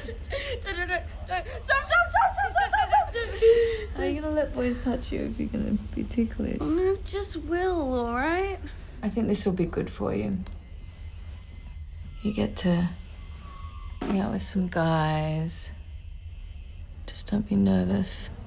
How are you gonna let boys touch you if you're gonna be ticklish? No, just will, all right? I think this will be good for you. You get to hang out with some guys. Just don't be nervous.